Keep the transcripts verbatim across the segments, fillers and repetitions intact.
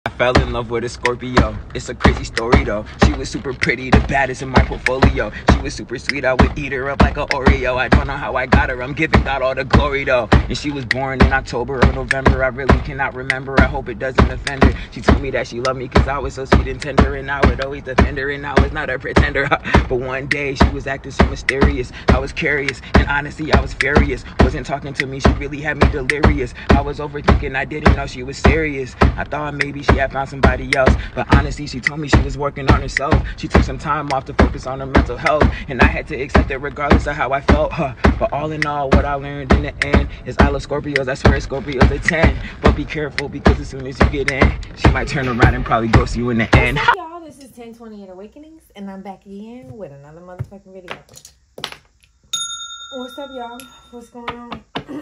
I fell in love with a Scorpio. It's a crazy story though. She was super pretty, the baddest in my portfolio. She was super sweet, I would eat her up like an Oreo. I don't know how I got her, I'm giving God all the glory though. And she was born in October or November, I really cannot remember. I hope it doesn't offend her. She told me that she loved me cause I was so sweet and tender, and I would always defend her, and I was not a pretender. But one day she was acting so mysterious. I was curious, and honestly I was furious. Wasn't talking to me, she really had me delirious. I was overthinking, I didn't know she was serious. I thought maybe she had found somebody else, but honestly she told me she was working on herself. She took some time off to focus on her mental health, and I had to accept it regardless of how I felt. Huh. But all in all, what I learned in the end is I love Scorpios. I swear Scorpios are ten, but be careful because as soon as you get in, she might turn around and probably ghost you in the end. What's up, y'all? This is ten twenty-eight Awakenings, and I'm back again with another motherfucking video. What's up, y'all? What's going on?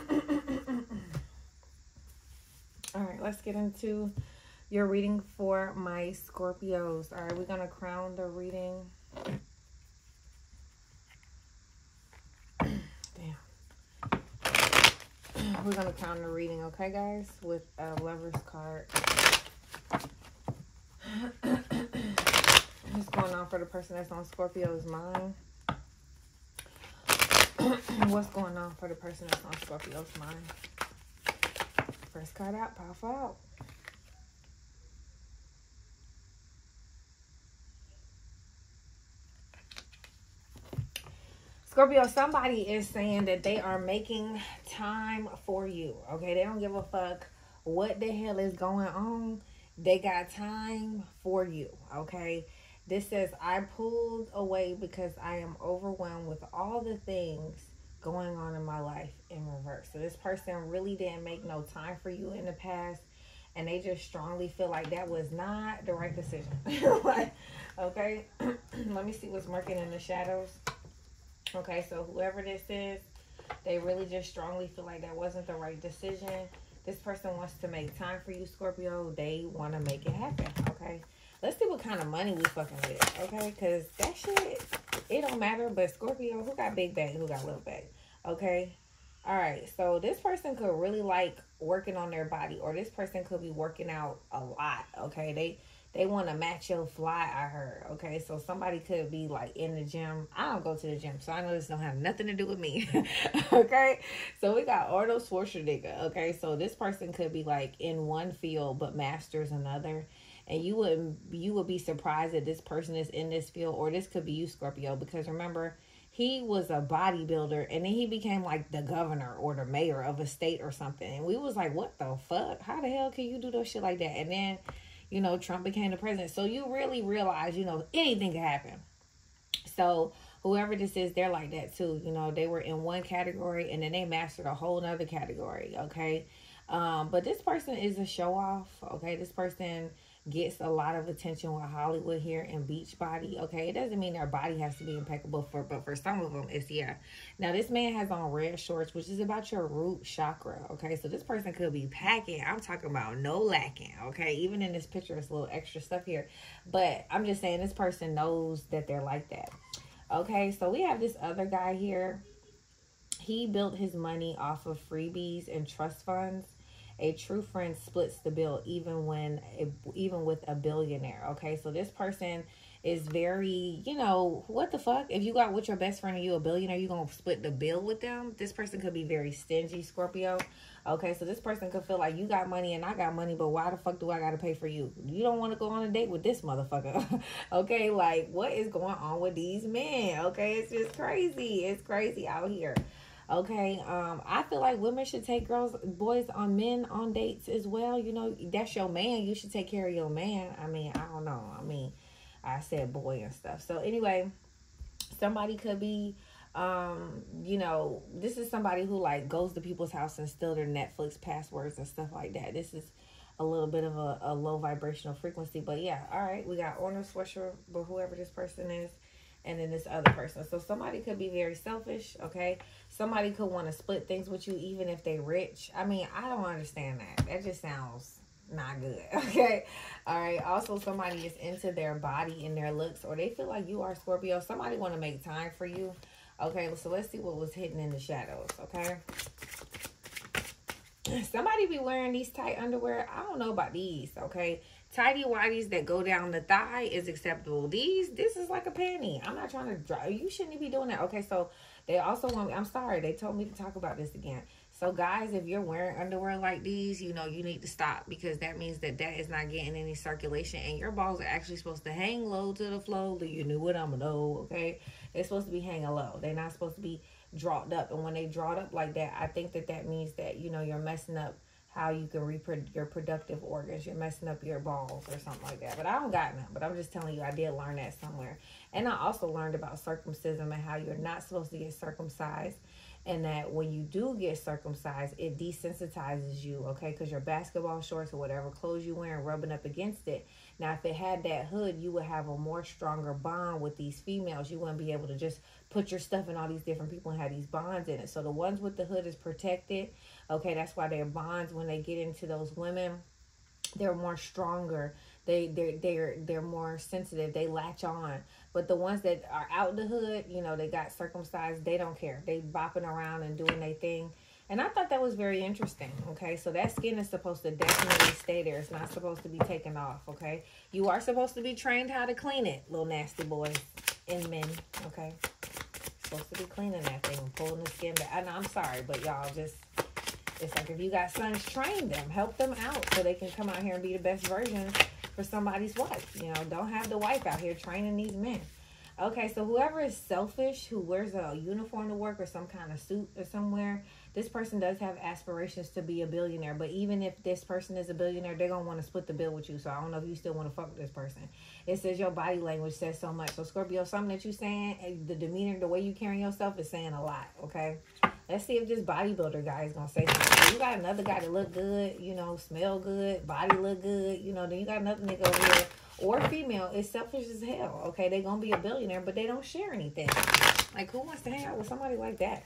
All right, let's get into your reading for my Scorpios. All right, we're going to crown the reading. Damn. We're going to crown the reading, okay, guys, with a Lover's card. What's going on for the person that's on Scorpio's mind? What's going on for the person that's on Scorpio's mind? First card out, powerful out. Scorpio, somebody is saying that they are making time for you, okay? They don't give a fuck what the hell is going on. They got time for you, okay? This says, I pulled away because I am overwhelmed with all the things going on in my life in reverse. So this person really didn't make no time for you in the past, and they just strongly feel like that was not the right decision. Like, okay, let me see what's lurking in the shadows. Okay, so whoever this is, they really just strongly feel like that wasn't the right decision. This person wants to make time for you, Scorpio. They want to make it happen, okay? Let's see what kind of money we fucking with, okay? Because that shit, it don't matter. But Scorpio, who got big bag, who got little bag, okay? All right, so this person could really like working on their body, or this person could be working out a lot, okay? They they want to match your fly, I heard, okay? So somebody could be like in the gym. I don't go to the gym, so I know this don't have nothing to do with me, okay? So we got Arnold Schwarzenegger, okay? So this person could be like in one field but masters another. And you would you would be surprised that this person is in this field, or this could be you, Scorpio, because remember, he was a bodybuilder, and then he became like the governor or the mayor of a state or something. And we was like, what the fuck? How the hell can you do those shit like that? And then, you know, Trump became the president. So you really realize, you know, anything can happen. So whoever this is, they're like that too. You know, they were in one category, and then they mastered a whole nother category, okay? Um, but this person is a show-off, okay? This person gets a lot of attention with Hollywood here and Beachbody, okay? It doesn't mean their body has to be impeccable, for, but for some of them, it's, yeah. Now, this man has on red shorts, which is about your root chakra, okay? So this person could be packing. I'm talking about no lacking, okay? Even in this picture, it's a little extra stuff here. But I'm just saying this person knows that they're like that, okay? So we have this other guy here. He built his money off of freebies and trust funds. A true friend splits the bill even when even with a billionaire, okay? So this person is very, you know, what the fuck? If you got with your best friend and you a billionaire, you gonna split the bill with them? This person could be very stingy, Scorpio, okay? So this person could feel like you got money and I got money, but why the fuck do I gotta pay for you? You don't want to go on a date with this motherfucker, okay? Like, what is going on with these men, okay? It's just crazy. It's crazy out here. Okay, um, I feel like women should take girls, boys on men on dates as well. You know, that's your man. You should take care of your man. I mean, I don't know. I mean, I said boy and stuff. So anyway, somebody could be, um, you know, this is somebody who like goes to people's house and steal their Netflix passwords and stuff like that. This is a little bit of a, a low vibrational frequency. But yeah, all right, we got Arnold Schwarzenegger, but whoever this person is. And then this other person. So somebody could be very selfish, okay? Somebody could want to split things with you even if they rich. I mean, I don't understand that. That just sounds not good, okay? All right. Also, somebody is into their body and their looks, or they feel like you are Scorpio. Somebody want to make time for you. Okay, so let's see what was hidden in the shadows, okay? Somebody be wearing these tight underwear. I don't know about these, okay? Tidy whities that go down the thigh is acceptable. These, this is like a panty. I'm not trying to drive. You shouldn't be doing that. Okay, so they also want me, I'm sorry, they told me to talk about this again. So guys, if you're wearing underwear like these, you know, you need to stop, because that means that that is not getting any circulation, and your balls are actually supposed to hang low to the floor. You knew what I'm gonna know, okay? They're supposed to be hanging low. They're not supposed to be dropped up. And when they draw up like that, I think that that means that, you know, you're messing up how you can reproduce your productive organs. You're messing up your balls or something like that. But I don't got none. But I'm just telling you, I did learn that somewhere. And I also learned about circumcision and how you're not supposed to get circumcised. And that when you do get circumcised, it desensitizes you, okay? Because your basketball shorts or whatever clothes you wearing rubbing up against it. Now, if it had that hood, you would have a more stronger bond with these females. You wouldn't be able to just put your stuff in all these different people and have these bonds in it. So the ones with the hood is protected. Okay, that's why their bonds, when they get into those women, they're more stronger. They, they're, they're, they're more sensitive. They latch on. But the ones that are out the hood, you know, they got circumcised, they don't care. They bopping around and doing their thing. And I thought that was very interesting, okay? So that skin is supposed to definitely stay there. It's not supposed to be taken off, okay? You are supposed to be trained how to clean it, little nasty boys and men, okay? Supposed to be cleaning that thing and pulling the skin back. I know, I'm sorry, but y'all just, it's like if you got sons, train them. Help them out so they can come out here and be the best version for somebody's wife. You know, don't have the wife out here training these men. Okay, so whoever is selfish, who wears a uniform to work or some kind of suit or somewhere, this person does have aspirations to be a billionaire. But even if this person is a billionaire, they're going to want to split the bill with you. So I don't know if you still want to fuck with this person. It says your body language says so much. So Scorpio, something that you're saying, the demeanor, the way you carry yourself is saying a lot, okay? Let's see if this bodybuilder guy is going to say something. So you got another guy that look good, you know, smell good, body look good, you know, then you got another nigga over here. Or female is selfish as hell, okay? They're going to be a billionaire, but they don't share anything. Like, who wants to hang out with somebody like that?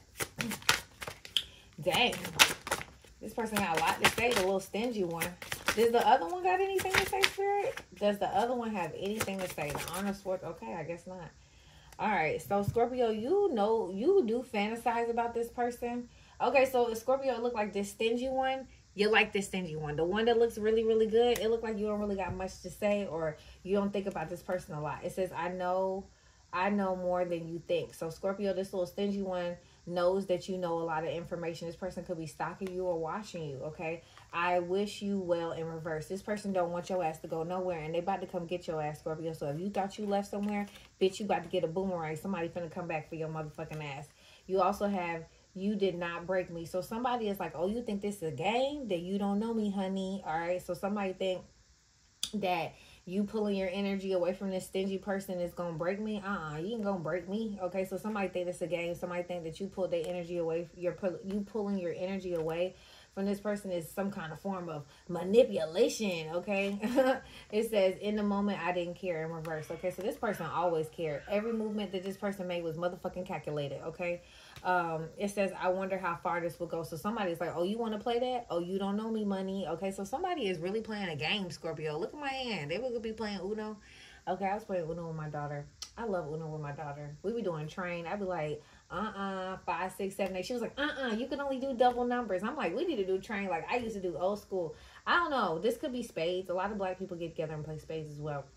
Dang. This person got a lot to say, the little stingy one. Does the other one got anything to say, Spirit? Does the other one have anything to say? The honor sport? Okay, I guess not. All right, so Scorpio, you know, you do fantasize about this person. Okay, so Scorpio look like this stingy one. You like this stingy one. The one that looks really, really good, it look like you don't really got much to say, or you don't think about this person a lot. It says, I know, I know more than you think. So Scorpio, this little stingy one knows that you know a lot of information. This person could be stalking you or watching you, okay? I wish you well in reverse. This person don't want your ass to go nowhere, and they about to come get your ass, Scorpio. So if you thought you left somewhere, bitch, you about to get a boomerang. Somebody finna come back for your motherfucking ass. You also have, you did not break me. So somebody is like, oh, you think this is a game? That you don't know me, honey. All right, so somebody think that you pulling your energy away from this stingy person is gonna break me. Uh-uh, you ain't gonna break me. Okay, so somebody think it's a game. Somebody think that you pulled their energy away. You're pull, you pulling your energy away from this person is some kind of form of manipulation. Okay, it says in the moment I didn't care in reverse. Okay, so this person always cared. Every movement that this person made was motherfucking calculated. Okay. Um, it says, I wonder how far this will go. So somebody's like, oh, you want to play that? Oh, you don't know me, money. Okay, so somebody is really playing a game, Scorpio. Look at my hand. They would be playing Uno. Okay, I was playing Uno with my daughter. I love Uno with my daughter. We be doing train. I'd be like, uh-uh, five, six, seven, eight. She was like, uh-uh, you can only do double numbers. I'm like, we need to do train like I used to do old school. I don't know. This could be spades. A lot of black people get together and play spades as well.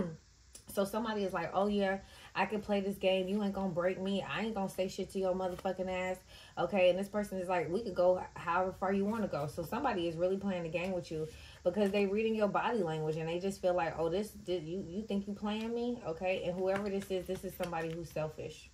So somebody is like, oh, yeah, I can play this game. You ain't going to break me. I ain't going to say shit to your motherfucking ass. Okay, and this person is like, we could go however far you want to go. So somebody is really playing the game with you because they reading your body language and they just feel like, oh, this, did you, you think you playing me? Okay, and whoever this is, this is somebody who's selfish.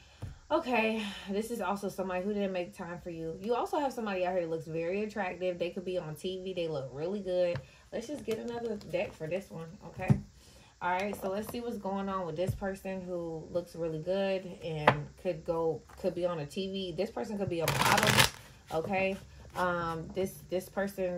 Okay, this is also somebody who didn't make time for you. You also have somebody out here that looks very attractive. They could be on T V. They look really good. Let's just get another deck for this one, okay? All right, so let's see what's going on with this person who looks really good and could go, could be on a T V. This person could be a model, okay? Um, this this person,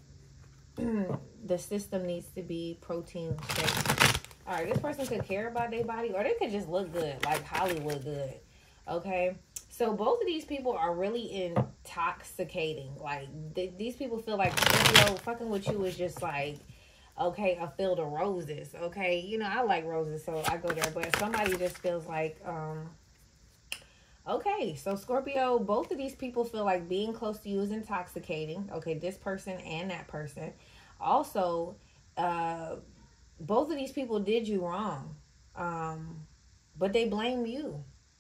the system needs to be protein shake. All right, this person could care about their body, or they could just look good, like Hollywood good, okay? So both of these people are really intoxicating. Like, th these people feel like, yo, fucking with you is just like, okay, a field of roses, okay? You know, I like roses, so I go there. But somebody just feels like, um, okay. So, Scorpio, both of these people feel like being close to you is intoxicating. Okay, this person and that person. Also, uh, both of these people did you wrong, um, but they blame you.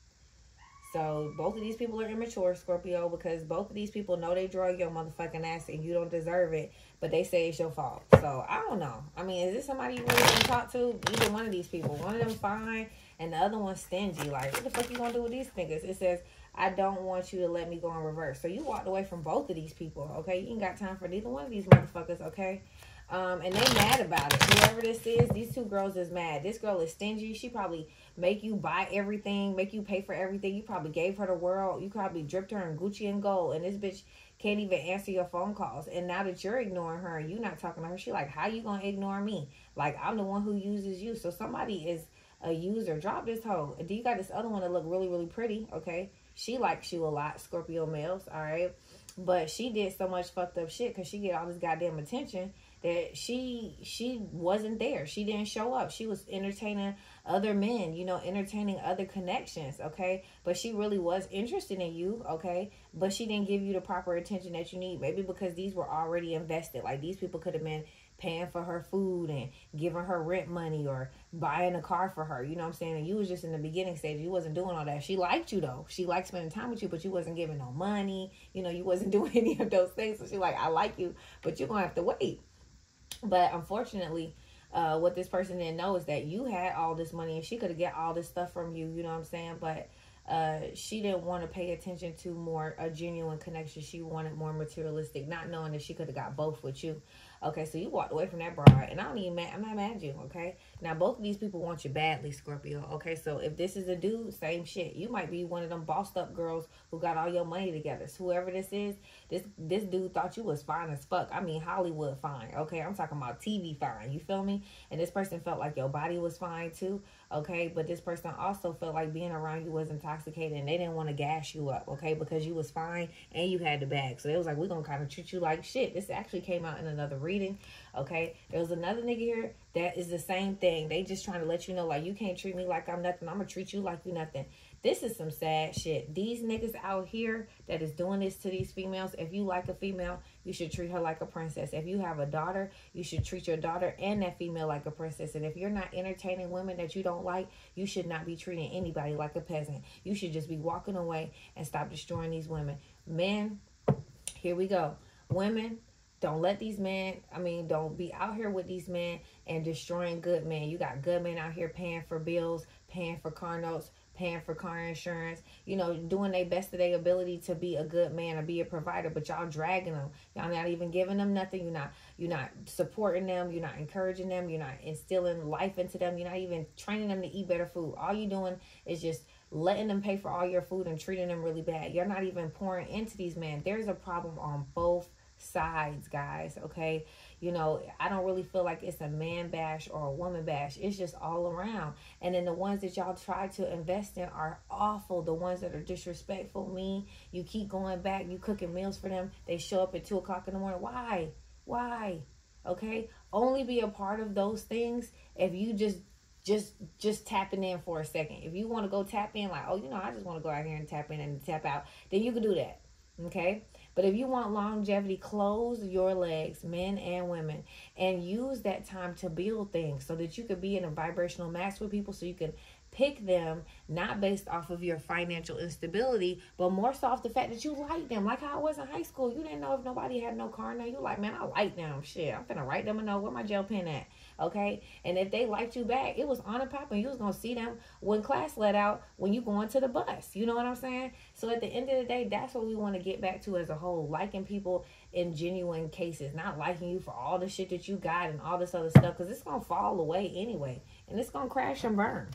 So both of these people are immature, Scorpio, because both of these people know they drug your motherfucking ass and you don't deserve it, but they say it's your fault. So I don't know. I mean, is this somebody you really want to talk to? Either one of these people. One of them fine and the other one stingy. Like, what the fuck you gonna do with these niggas? It says, I don't want you to let me go in reverse. So you walked away from both of these people, okay? You ain't got time for neither one of these motherfuckers, okay? Um, and they mad about it. Whoever this is, these two girls is mad. This girl is stingy. She probably make you buy everything, make you pay for everything. You probably gave her the world. You probably dripped her in Gucci and gold. And this bitch can't even answer your phone calls. And now that you're ignoring her and you're not talking to her, she like, how you gonna ignore me? Like, I'm the one who uses you. So somebody is a user. Drop this hoe. Do you got this other one that look really, really pretty, okay? She likes you a lot, Scorpio males, all right? But she did so much fucked up shit because she get all this goddamn attention that she she wasn't there. She didn't show up. She was entertaining other men, you know, entertaining other connections, okay? But she really was interested in you, okay? But she didn't give you the proper attention that you need. Maybe because these were already invested. Like, these people could have been paying for her food and giving her rent money or buying a car for her. You know what I'm saying? And you was just in the beginning stage. You wasn't doing all that. She liked you, though. She liked spending time with you, but you wasn't giving no money. You know, you wasn't doing any of those things. So she like, I like you, but you're going to have to wait. But unfortunately, uh, what this person didn't know is that you had all this money and she could have got all this stuff from you. You know what I'm saying? But uh, she didn't want to pay attention to more a genuine connection. She wanted more materialistic, not knowing that she could have got both with you. Okay, so you walked away from that bride, and I don't even mad, I'm not mad at you, okay? Now, both of these people want you badly, Scorpio, okay? So if this is a dude, same shit. You might be one of them bossed up girls who got all your money together. So whoever this is, this this dude thought you was fine as fuck. I mean, Hollywood fine, okay? I'm talking about T V fine, you feel me? And this person felt like your body was fine too, okay? But this person also felt like being around you was intoxicating, and they didn't want to gas you up, okay? Because you was fine and you had the bag. So they was like, we're going to kind of treat you like shit. This actually came out in another reading. Okay, there was another nigga here that is the same thing. They just trying to let you know, like, you can't treat me like I'm nothing. I'm gonna treat you like you nothing. This is some sad shit. These niggas out here that is doing this to these females, if you like a female, you should treat her like a princess. If you have a daughter, you should treat your daughter and that female like a princess. And if you're not entertaining women that you don't like, you should not be treating anybody like a peasant. You should just be walking away and stop destroying these women. Men, here we go. Women, don't let these men, I mean, don't be out here with these men and destroying good men. You got good men out here paying for bills, paying for car notes, paying for car insurance, you know, doing their best of their ability to be a good man or be a provider, but y'all dragging them. Y'all not even giving them nothing. You're not, you're not supporting them. You're not encouraging them. You're not instilling life into them. You're not even training them to eat better food. All you're doing is just letting them pay for all your food and treating them really bad. You're not even pouring into these men. There's a problem on both sides, guys, okay? You know, I don't really feel like it's a man bash or a woman bash. It's just all around. And then the ones that y'all try to invest in are awful. The ones that are disrespectful, mean. You keep going back. You cooking meals for them. They show up at two o'clock in the morning. Why? Why? Okay? Only be a part of those things if you just just just tapping in for a second. If you want to go tap in, like, oh, you know, I just want to go out here and tap in and tap out, then you can do that. Okay? But if you want longevity, close your legs, men and women, and use that time to build things so that you could be in a vibrational match with people, so you can pick them not based off of your financial instability, but more so off the fact that you like them. Like how I was in high school. You didn't know if nobody had no car now. You like, man, I like them. Shit, I'm finna write them a note. Where my gel pen at? Okay? And if they liked you back, it was on and popping. You was going to see them when class let out, when you going to the bus. You know what I'm saying? So at the end of the day, that's what we want to get back to as a whole. Liking people in genuine cases. Not liking you for all the shit that you got and all this other stuff. Because it's going to fall away anyway. And it's going to crash and burn.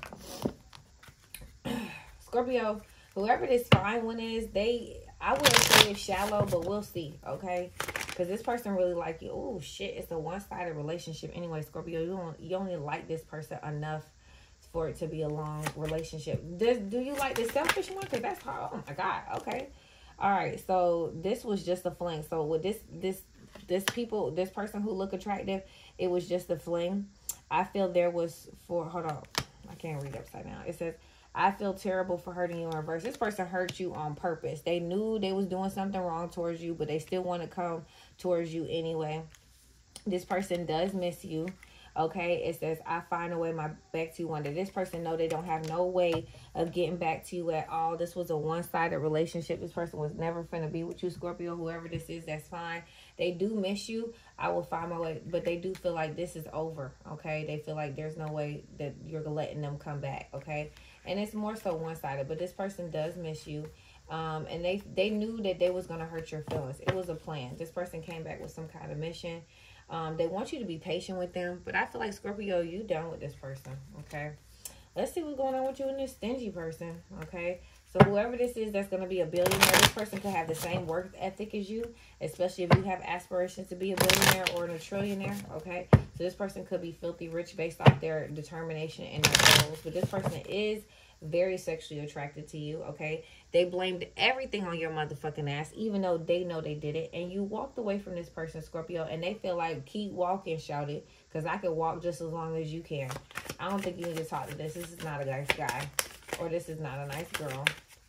Scorpio, whoever this fine one is, they, I wouldn't say it's shallow, but we'll see, okay? Because this person really like you. Oh, shit, it's a one-sided relationship. Anyway, Scorpio, you don't, you only like this person enough for it to be a long relationship. Does, do you like the selfish one? Because that's hard. Oh, my God. Okay. All right. So, this was just a fling. So, with this, this, this people, this person who look attractive, it was just a fling. I feel there was for, hold on. I can't read upside down. It says, I feel terrible for hurting you in reverse. This person hurt you on purpose. They knew they was doing something wrong towards you, but they still want to come towards you anyway. This person does miss you. Okay, it says, I find a way my back to you one day. This person know they don't have no way of getting back to you at all. This was a one-sided relationship. This person was never finna be with you, Scorpio. Whoever this is, that's fine. They do miss you. I will find my way, but they do feel like this is over. Okay, they feel like there's no way that you're letting them come back. Okay, and it's more so one-sided, but this person does miss you. Um, and they they knew that they was gonna hurt your feelings. It was a plan. This person came back with some kind of mission. Um, they want you to be patient with them, but I feel like, Scorpio, you done with this person, okay? Let's see what's going on with you and this stingy person, okay? So whoever this is that's going to be a billionaire, this person could have the same work ethic as you, especially if you have aspirations to be a billionaire or a trillionaire, okay? So this person could be filthy rich based off their determination and their goals, but this person is very sexually attracted to you, okay? They blamed everything on your motherfucking ass, even though they know they did it. And you walked away from this person, Scorpio, and they feel like, keep walking, shout it, because I can walk just as long as you can. I don't think you need to talk to this. This is not a nice guy, or this is not a nice girl.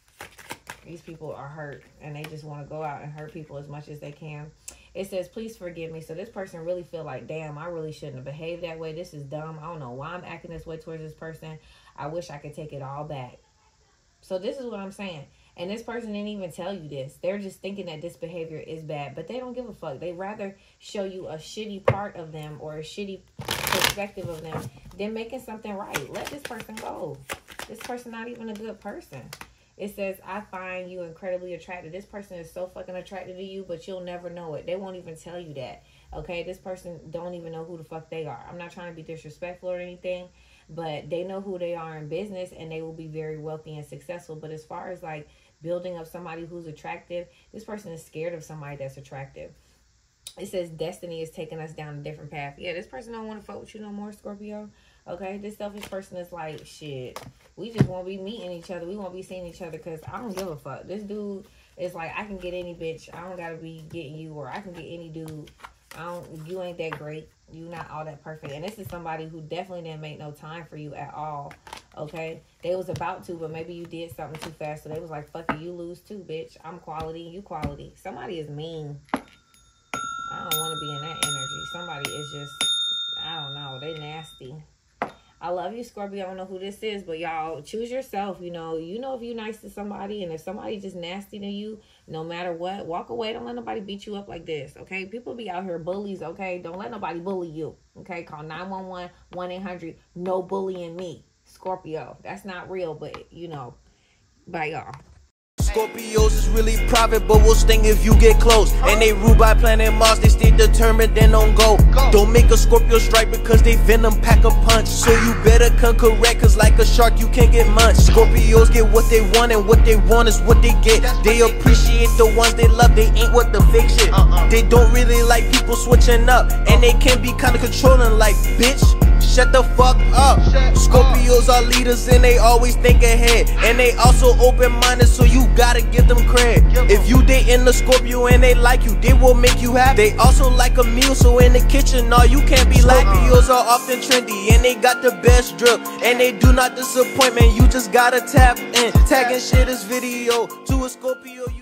These people are hurt, and they just want to go out and hurt people as much as they can. It says, please forgive me. So this person really feel like, damn, I really shouldn't have behaved that way. This is dumb. I don't know why I'm acting this way towards this person. I wish I could take it all back. So this is what I'm saying. And this person didn't even tell you this. They're just thinking that this behavior is bad, but they don't give a fuck. They rather show you a shitty part of them or a shitty perspective of them than making something right. Let this person go. This person not even a good person. It says, I find you incredibly attractive. This person is so fucking attracted to you, but you'll never know it. They won't even tell you that. Okay, this person don't even know who the fuck they are. I'm not trying to be disrespectful or anything, but they know who they are in business, and they will be very wealthy and successful. But as far as like building up somebody who's attractive, this person is scared of somebody that's attractive. It says destiny is taking us down a different path. Yeah, this person don't want to fuck with you no more, Scorpio. Okay, this selfish person is like, shit, we just won't be meeting each other. We won't be seeing each other because I don't give a fuck. This dude is like, I can get any bitch. I don't gotta be getting you, or I can get any dude. I don't. You ain't that great. You not all that perfect. And this is somebody who definitely didn't make no time for you at all. Okay, they was about to, but maybe you did something too fast, so they was like, fuck it, you lose too, bitch. I'm quality, you quality. Somebody is mean. I don't want to be in that energy. Somebody is just, I don't know, they nasty. I love you, Scorpio. I don't know who this is, but y'all choose yourself. You know, you know if you're nice to somebody, and if somebody just nasty to you, no matter what, walk away. Don't let nobody beat you up like this, okay? People be out here bullies, okay? Don't let nobody bully you, okay? Call nine one one, one eight hundred, no bullying me, Scorpio. That's not real, but, you know, bye, y'all. Scorpios is really private, but will sting if you get close. And they rule by planet Mars, they stay determined, then don't go. Don't make a Scorpio strike because they venom pack a punch. So you better come correct, cause like a shark you can't get munched. Scorpios get what they want, and what they want is what they get. They appreciate the ones they love, they ain't what the fake shit. They don't really like people switching up, and they can be kinda controlling like, bitch, shut the fuck up. Scorpios are leaders and they always think ahead, and they also open-minded, so you gotta give them credit. If you dating a Scorpio and they like you, they will make you happy. They also like a meal, so in the kitchen, no, you can't be like. Scorpios are often trendy and they got the best drip, and they do not disappoint, man. You just gotta tap in. Tagging shit is video to a Scorpio.